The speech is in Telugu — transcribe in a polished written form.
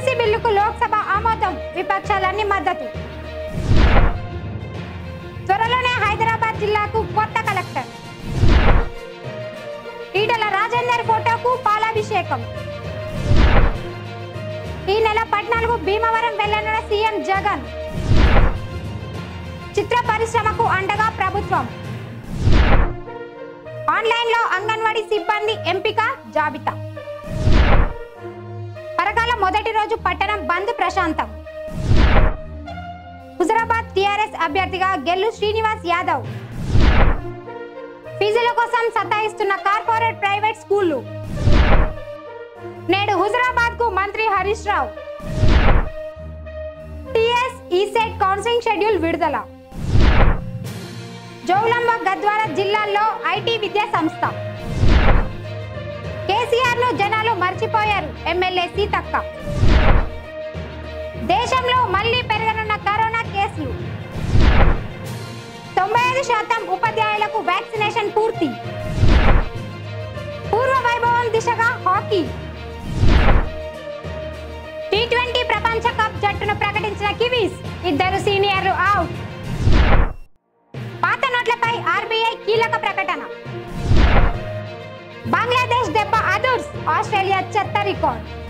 ఈసీ బిల్లుకు లోక్సభ ఆమోదం, విపక్షాలన్నీ మద్దతు. త్వరలోనే హైదరాబాద్ జిల్లాకు కొత్త కలెక్టర్. ఈటల రాజేందర్ ఫోటోకు పాలాభిషేకం. ఈ నెల 14 భీమవరం వెళ్లనున్న సీఎం జగన్. చిత్ర పరిశ్రమకు అండగా ప్రభుత్వం. ఆన్లైన్లో అంగన్వాడీ సిబ్బంది ఎంపిక జాబితా. పరకాల మొదటి రోజు పట్టణం బంద్ ప్రశాంతం. హుజరాబాద్ టీఆర్ఎస్ అభ్యర్థిగా గెల్లు శ్రీనివాస్ యాదవ్. ఫీజుల కోసం సతాయిస్తున్న కార్పొరేట్ ప్రైవేట్ స్కూళ్లు. నేడు హుజరాబాద్ కు మంత్రి Harish Rao. TS ECET counselling schedule విడుదల. జౌలంబ గద్వాల జిల్లాల్లో ఐటీ విద్యా సంస్థ. కేసీఆర్ ను జనాలు మర్చిపోయారు, ఎమ్మెల్యే సీతక్క. దేశంలో మళ్లీ పెరగనున్న కరోనా కేసులు. 95% ఉపాధ్యాయులకు వ్యాక్సినేషన్ పూర్తి. పూర్వ వైభవం దిశగా హాకీ. టీ20 ప్రపంచ కప్ జట్టును ప్రకటించిన కివీస్, 2 సీనియర్లు అవుట్. పాత నోట్లపై ఆర్బీఐ కీలక ప్రకటన. బంగ్లాదేశ్ దెబ్బ అదుర్స్, ఆస్ట్రేలియా చెత్త రికార్డ్.